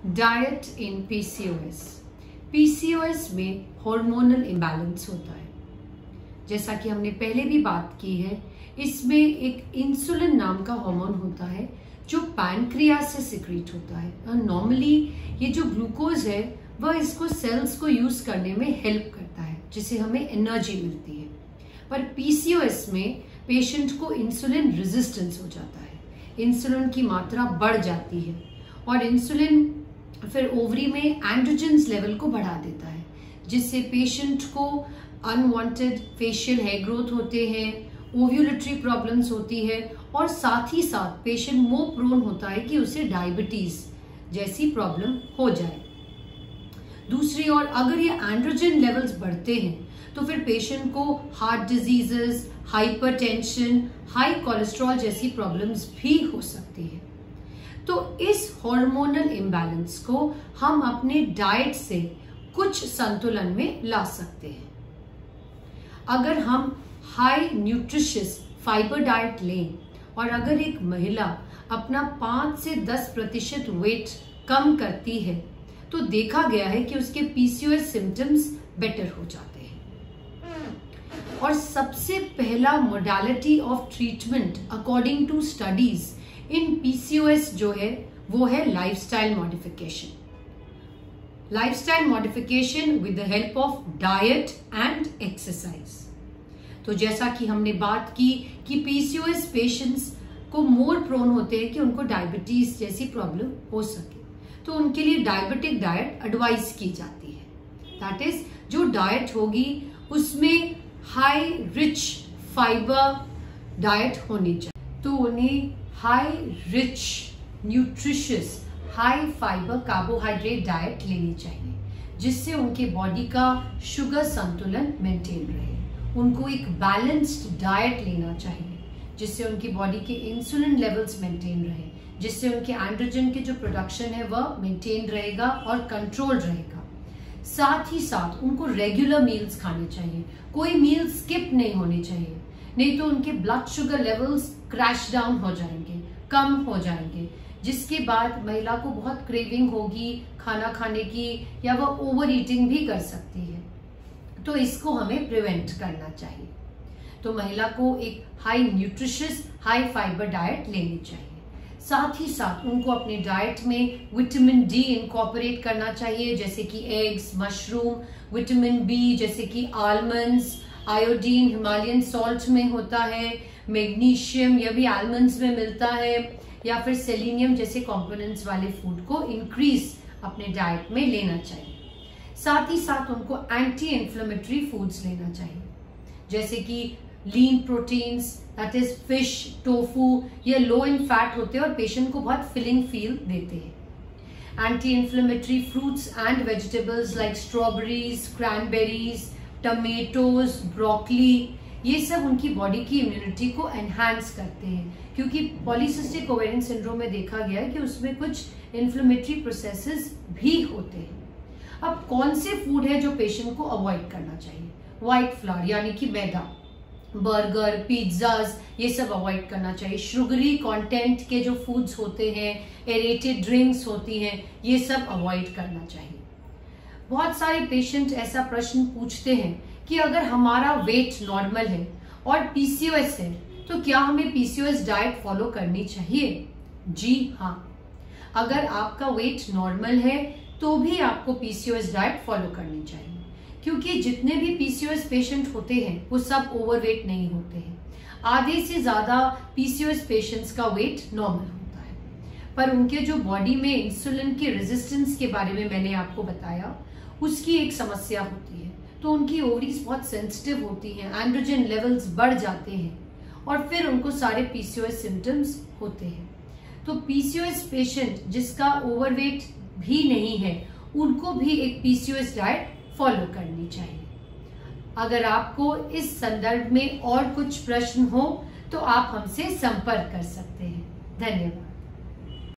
Diet in PCOS. PCOS में hormonal imbalance होता है। जैसा कि हमने पहले भी बात की है, इसमें एक इंसुलिन नाम का हार्मोन होता है जो पैनक्रियास से सिक्रीट होता है। और नॉर्मली ये जो ग्लूकोज है वह इसको सेल्स को यूज करने में हेल्प करता है, जिससे हमें एनर्जी मिलती है। पर पीसीओएस में पेशेंट को इंसुलिन रेजिस्टेंस हो जाता है, इंसुलिन की मात्रा बढ़ जाती है और इंसुलिन फिर ओवरी में एंड्रोजन्स लेवल को बढ़ा देता है, जिससे पेशेंट को अनवांटेड फेशियल हेयर ग्रोथ होते हैं, ओव्यूलेटरी प्रॉब्लम्स होती है और साथ ही साथ पेशेंट मोर प्रोन होता है कि उसे डायबिटीज जैसी प्रॉब्लम हो जाए। दूसरी ओर अगर ये एंड्रोजन लेवल्स बढ़ते हैं तो फिर पेशेंट को heart diseases, hypertension, high cholesterol जैसी प्रॉब्लम्स भी हो सकती है। तो इस हार्मोनल इम्बैलेंस को हम अपने डाइट से कुछ संतुलन में ला सकते हैं। अगर हम हाई न्यूट्रिशियस फाइबर डाइट लें और अगर एक महिला अपना 5 से 10% वेट कम करती है तो देखा गया है कि उसके पीसीओएस सिम्टम्स बेटर हो जाते हैं। और सबसे पहला modality of treatment according to studies in PCOS जो है वो है lifestyle modification. Lifestyle modification with the help of diet and exercise. तो जैसा कि हमने बात की कि पीसीओएस पेशेंट्स को मोर प्रोन होते हैं कि उनको डायबिटीज जैसी प्रॉब्लम हो सके, तो उनके लिए डायबिटिक डाइट एडवाइस की जाती है। दैट इज जो डाइट होगी उसमें हाई रिच फाइबर डाइट होनी चाहिए। तो उन्हें high rich nutritious high fibre carbohydrate diet लेनी चाहिए, जिससे उनके बॉडी का शुगर संतुलन मेंटेन रहे। उनको एक बैलेंस्ड डाइट लेना चाहिए जिससे उनकी बॉडी के इंसुलिन लेवल्स मेंटेन रहे, जिससे उनके एंड्रोजन के जो प्रोडक्शन है वह मेंटेन रहेगा और कंट्रोल रहेगा। साथ ही साथ उनको रेगुलर मील्स खाने चाहिए, कोई मील स्किप नहीं होनी चाहिए, नहीं तो उनके blood sugar levels crash down हो जाएंगे, कम हो जाएंगे, जिसके बाद महिला को बहुत क्रेविंग होगी खाना खाने की या वह ओवर ईटिंग भी कर सकती है। तो इसको हमें प्रिवेंट करना चाहिए। तो महिला को एक high nutritious high fibre diet लेनी चाहिए। साथ ही साथ उनको अपने डाइट में विटामिन डी इनकॉर्पोरेट करना चाहिए, जैसे कि एग्स, मशरूम, विटामिन बी जैसे कि आलमंड्स, आयोडीन हिमालयन सॉल्ट में होता है, मैग्नीशियम यह भी आलमंड्स में मिलता है, या फिर सेलेनियम जैसे कंपोनेंट्स वाले फूड को इंक्रीज अपने डाइट में लेना चाहिए। साथ ही साथ उनको एंटी इन्फ्लेमेटरी फूड्स लेना चाहिए, जैसे कि lean proteins that is fish, tofu, ये लो इन फैट होते हैं और पेशेंट को बहुत फिलिंग फील देते हैं। Anti inflammatory fruits and vegetables like strawberries, cranberries, tomatoes, broccoli, ये सब उनकी बॉडी की इम्यूनिटी को एनहांस करते हैं, क्योंकि पॉलीसिस्टिक ओवेरियन सिंड्रोम में देखा गया है कि उसमें कुछ इन्फ्लेमेटरी प्रोसेसेस भी होते हैं। अब कौन से फूड है जो पेशेंट को अवॉइड करना चाहिए? व्हाइट फ्लावर यानी कि मैदा, बर्गर, पिज्जाज ये सब अवॉइड करना चाहिए। शुगरी कंटेंट के जो फूड्स होते हैं, एरेटेड ड्रिंक्स होती हैं, ये सब अवॉइड करना चाहिए। बहुत सारे पेशेंट ऐसा प्रश्न पूछते हैं कि अगर हमारा वेट नॉर्मल है और पीसीओएस है तो क्या हमें पीसीओएस डाइट फॉलो करनी चाहिए? जी हाँ, अगर आपका वेट नॉर्मल है तो भी आपको पीसीओएस डाइट फॉलो करनी चाहिए, क्योंकि जितने भी पीसीओएस पेशेंट होते हैं वो सब ओवरवेट नहीं होते हैं। आधे से ज्यादा पीसीओएस पेशेंट्स का वेट नॉर्मल होता है, पर उनके जो बॉडी में इंसुलिन के रेजिस्टेंस के बारे में मैंने आपको बताया, उसकी एक समस्या होती है। तो उनकी ओवरीज बहुत सेंसिटिव होती हैं, एंड्रोजन लेवल्स बढ़ जाते हैं और फिर उनको सारे पीसीओएस सिम्टम्स होते हैं। तो पीसीओएस पेशेंट जिसका ओवरवेट भी नहीं है उनको भी एक पीसीओएस डाइट फॉलो करनी चाहिए। अगर आपको इस संदर्भ में और कुछ प्रश्न हो तो आप हमसे संपर्क कर सकते हैं। धन्यवाद।